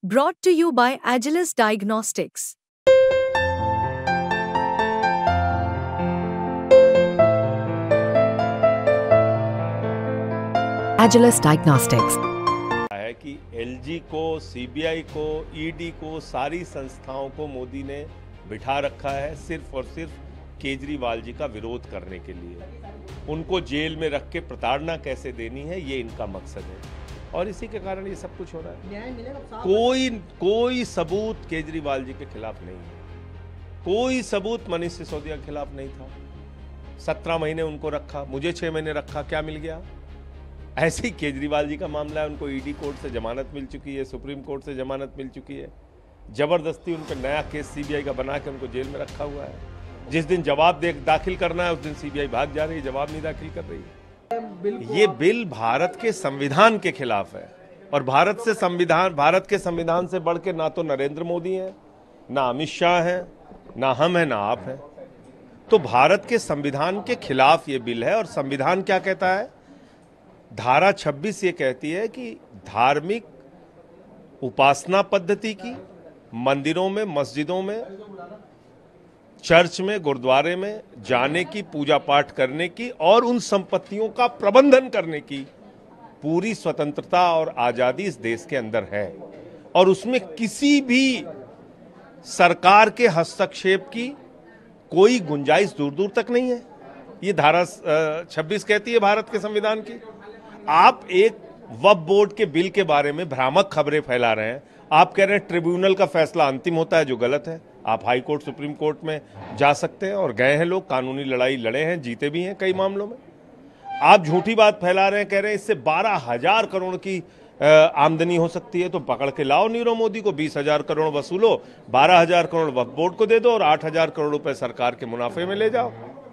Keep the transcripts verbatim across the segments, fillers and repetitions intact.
Brought to you by Agilus Diagnostics. Agilus Diagnostics है कि LG को, सीबीआई को, ईडी को, सारी संस्थाओं को मोदी ने बिठा रखा है सिर्फ और सिर्फ केजरीवाल जी का विरोध करने के लिए। उनको जेल में रख के प्रताड़ना कैसे देनी है, ये इनका मकसद है और इसी के कारण ये सब कुछ हो रहा है। कोई कोई सबूत केजरीवाल जी के खिलाफ नहीं है, कोई सबूत मनीष सिसोदिया के खिलाफ नहीं था। सत्रह महीने उनको रखा, मुझे छह महीने रखा, क्या मिल गया? ऐसे ही केजरीवाल जी का मामला है, उनको ईडी कोर्ट से जमानत मिल चुकी है, सुप्रीम कोर्ट से जमानत मिल चुकी है। जबरदस्ती उन पर नया केस सीबीआई का बना के उनको जेल में रखा हुआ है। जिस दिन जवाब दे दाखिल करना है उस दिन सीबीआई भाग जा रही है, जवाब नहीं दाखिल कर रही है। ये बिल भारत के संविधान के खिलाफ है और भारत से संविधान भारत के संविधान से बढ़ के ना तो नरेंद्र मोदी हैं, ना अमित शाह हैं, ना हम हैं, ना आप हैं। तो भारत के संविधान के खिलाफ ये बिल है। और संविधान क्या कहता है? धारा छब्बीस ये कहती है कि धार्मिक उपासना पद्धति की, मंदिरों में, मस्जिदों में, चर्च में, गुरुद्वारे में जाने की, पूजा पाठ करने की और उन संपत्तियों का प्रबंधन करने की पूरी स्वतंत्रता और आजादी इस देश के अंदर है और उसमें किसी भी सरकार के हस्तक्षेप की कोई गुंजाइश दूर दूर तक नहीं है। ये धारा छब्बीस कहती है भारत के संविधान की। आप एक वक्फ बोर्ड के बिल के बारे में भ्रामक खबरें फैला रहे हैं। आप कह रहे हैं ट्रिब्यूनल का फैसला अंतिम होता है, जो गलत है। आप हाई कोर्ट, सुप्रीम कोर्ट में जा सकते हैं और गए हैं लोग, कानूनी लड़ाई लड़े हैं, जीते भी हैं कई मामलों में। आप झूठी बात फैला रहे हैं, कह रहे हैं इससे बारह हजार करोड़ की आमदनी हो सकती है। तो पकड़ के लाओ नीरव मोदी को, बीस हजार करोड़ वसूलो, बारह हजार करोड़ वक्फ बोर्ड को दे दो और आठ हजार करोड़ रुपए सरकार के मुनाफे में ले जाओ।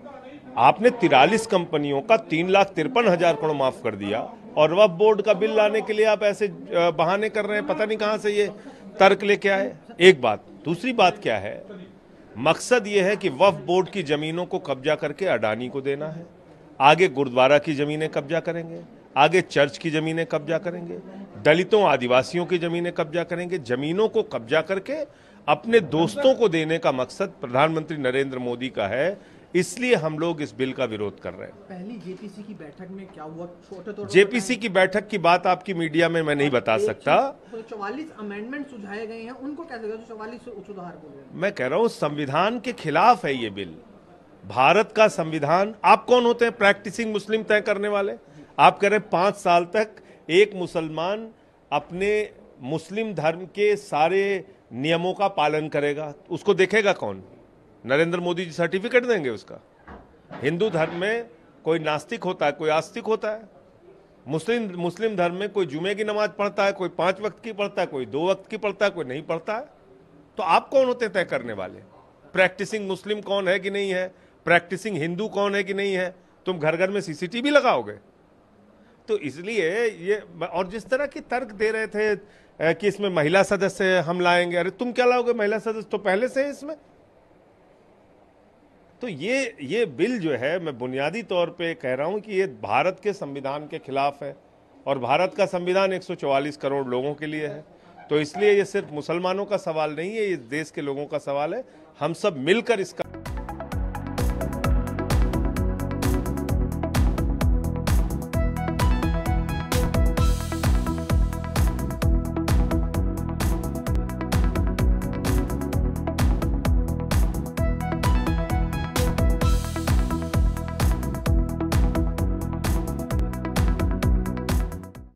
आपने तिरालीस कंपनियों का तीन लाख तिरपन हजार करोड़ माफ कर दिया और वक्फ बोर्ड का बिल लाने के लिए आप ऐसे बहाने कर रहे हैं। पता नहीं कहां से ये तर्क लेके आए। एक बात। दूसरी बात क्या है? मकसद ये है कि वक्फ बोर्ड की जमीनों को कब्जा करके अडानी को देना है। आगे गुरुद्वारा की जमीनें कब्जा करेंगे, आगे चर्च की जमीनें कब्जा करेंगे, दलितों, आदिवासियों की जमीनें कब्जा करेंगे। जमीनों को कब्जा करके अपने दोस्तों को देने का मकसद प्रधानमंत्री नरेंद्र मोदी का है। इसलिए हम लोग इस बिल का विरोध कर रहे हैं। पहली जेपीसी की बैठक में क्या हुआ? छोटे तौर जेपीसी की बैठक की बात आपकी मीडिया में मैं नहीं बता सकता। चौवालीस अमेंडमेंट सुझाए गए हैं, उनको कैसे चौवालीस सुधार बोल रहे हैं? मैं कह रहा हूं संविधान के खिलाफ है ये बिल। भारत का संविधान। आप कौन होते हैं प्रैक्टिसिंग मुस्लिम तय करने वाले? आप कह रहे हैं पांच साल तक एक मुसलमान अपने मुस्लिम धर्म के सारे नियमों का पालन करेगा। उसको देखेगा कौन? नरेंद्र मोदी जी सर्टिफिकेट देंगे उसका? हिंदू धर्म में कोई नास्तिक होता है, कोई आस्तिक होता है। मुस्लिम मुस्लिम धर्म में कोई जुमे की नमाज पढ़ता है, कोई पांच वक्त की पढ़ता है, कोई दो वक्त की पढ़ता है, कोई नहीं पढ़ता है। तो आप कौन होते हैं तय करने वाले? प्रैक्टिसिंग मुस्लिम कौन है कि नहीं है, प्रैक्टिसिंग हिंदू कौन है कि नहीं है? तुम घर घर में सीसीटीवी लगाओगे? तो इसलिए ये, और जिस तरह की तर्क दे रहे थे कि इसमें महिला सदस्य हम लाएंगे, अरे तुम क्या लाओगे? महिला सदस्य तो पहले से है इसमें। तो ये ये बिल जो है, मैं बुनियादी तौर पे कह रहा हूं कि ये भारत के संविधान के खिलाफ है और भारत का संविधान एक सौ चौवालीस करोड़ लोगों के लिए है। तो इसलिए ये सिर्फ मुसलमानों का सवाल नहीं है, ये देश के लोगों का सवाल है। हम सब मिलकर इसका